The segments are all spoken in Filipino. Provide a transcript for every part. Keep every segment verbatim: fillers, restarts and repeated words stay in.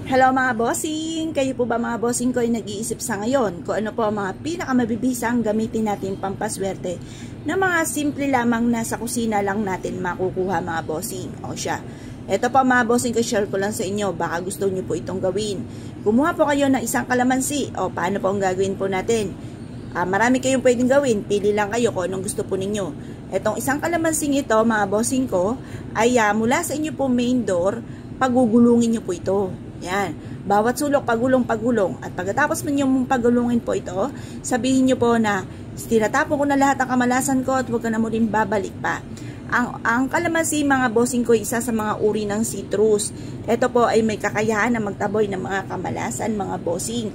Hello mga bossing! Kayo po ba mga bossing ko ay nag-iisip sa ngayon kung ano po ang mga pinakamabibisang gamitin natin pampaswerte na mga simple lamang na sa kusina lang natin makukuha mga bossing? O siya, eto po mga bossing ko, share ko lang sa inyo, baka gusto nyo po itong gawin. Kumuha po kayo ng isang kalamansi. O paano po ang gagawin po natin? Ah, marami kayong pwedeng gawin, pili lang kayo kung anong gusto po ninyo. Etong isang kalamansing ito mga bossing ko ay uh, mula sa inyo po main door, pagugulungin nyo po ito. Yan. Bawat sulok, pagulong-pagulong. At pagkatapos mo nyo pagulungin po ito, sabihin nyo po na, tinatapon ko na lahat ang kamalasan ko at huwag ka na muling babalik pa. Ang, ang kalamansi, mga bossing ko, isa sa mga uri ng citrus. Ito po ay may kakayahan na magtaboy ng mga kamalasan, mga bossing.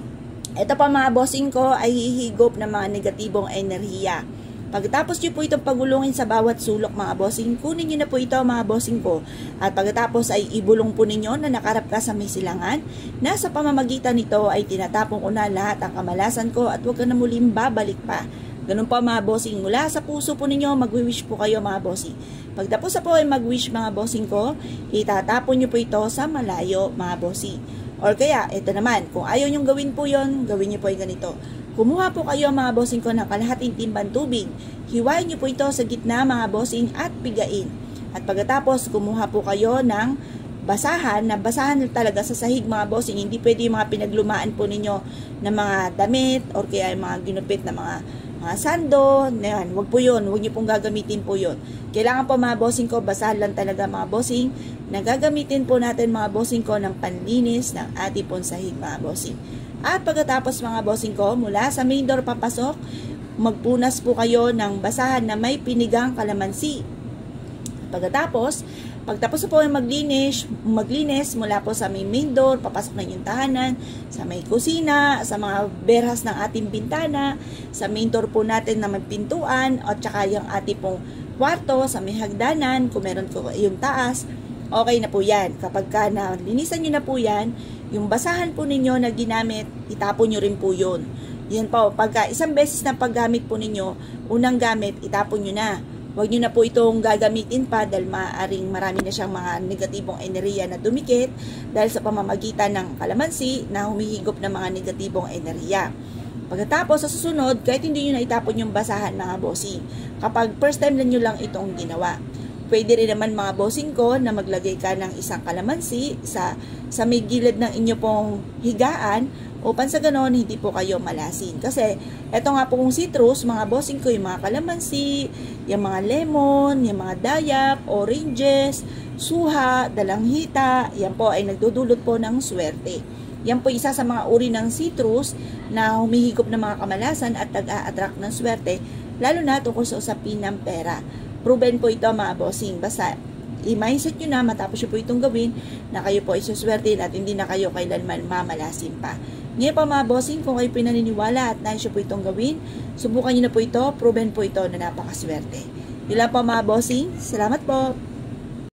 Ito po mga bossing ko ay hihigop ng mga negatibong enerhiya. Pagkatapos nyo po itong pagulungin sa bawat sulok mga bossing, kunin nyo na po ito mga bossing ko. At pagkatapos ay ibulong po ninyo na nakarap ka sa may silangan, na sa pamamagitan nito ay tinatapon ko na lahat ang kamalasan ko at huwag ka na muling babalik pa. Ganun po mga bossing, mula sa puso po ninyo, mag-wish po kayo mga bossing. Pagtapos na po ay mag-wish mga bossing ko, itatapon nyo po ito sa malayo mga bossing. Or kaya, ito naman, kung ayaw nyong gawin po yon, gawin nyo po yung ganito. Kumuha po kayo mga bossing ko ng kalahating timbang tubig. Hiwain nyo po ito sa gitna mga bossing at pigain. At pagkatapos, kumuha po kayo ng basahan, na basahan talaga sa sahig mga bossing. Hindi pwede yung mga pinaglumaan po ninyo ng mga damit or kaya yung mga ginupit na mga, mga sando. Yan, wag po yun. Huwag nyo pong gagamitin po yun. Kailangan po mga bossing ko, basahan lang talaga mga bossing. Nagagamitin po natin mga bossing ko ng panlinis ng ating pong sahig mga bossing. At pagkatapos mga bossing ko, mula sa main door papasok, magpunas po kayo ng basahan na may pinigang kalamansi. Pagkatapos, pagtapos po ay maglinis, maglinis mula po sa may main door, papasok na yung tahanan, sa may kusina, sa mga berhas ng ating bintana, sa main door po natin na may pintuan, at saka yung ating pong kwarto, sa may hagdanan, kung meron ko yung taas, okay na po yan. Kapag ka nalinisan nyo na po yan, yung basahan po ninyo na ginamit, itapon nyo rin po yun. Yan po, pagka isang beses na paggamit po ninyo, unang gamit, itapon nyo na. Huwag nyo na po itong gagamitin pa dahil maaaring marami na siyang mga negatibong enerhiya na dumikit dahil sa pamamagitan ng kalamansi na humihigop ng mga negatibong enerhiya. Pagkatapos sa susunod, kahit hindi nyo na itapon yung basahan mga bossing, kapag first time na nyo lang itong ginawa. Pwede rin naman mga bossing ko na maglagay ka ng isang kalamansi sa, sa may gilid ng inyo pong higaan upang sa ganon hindi po kayo malasin. Kasi eto nga po kung citrus, mga bossing ko, yung mga kalamansi, yung mga lemon, yung mga dayap, oranges, suha, dalanghita, yan po ay nagdudulot po ng swerte. Yan po isa sa mga uri ng citrus na humihigop ng mga kamalasan at nag-a-attract ng swerte, lalo na tungkol sa usapin ng pera. Proven po ito mga bossing. Basta i-mindset nyo na matapos nyo po itong gawin na kayo po ay suswerte at hindi na kayo kailanman mamalasin pa. Ngayon pa mga bossing, kung kayo pinaniniwala at nais nyo po itong gawin, subukan nyo na po ito. Proven po ito na napakaswerte. Yun lang po mga bossing. Salamat po.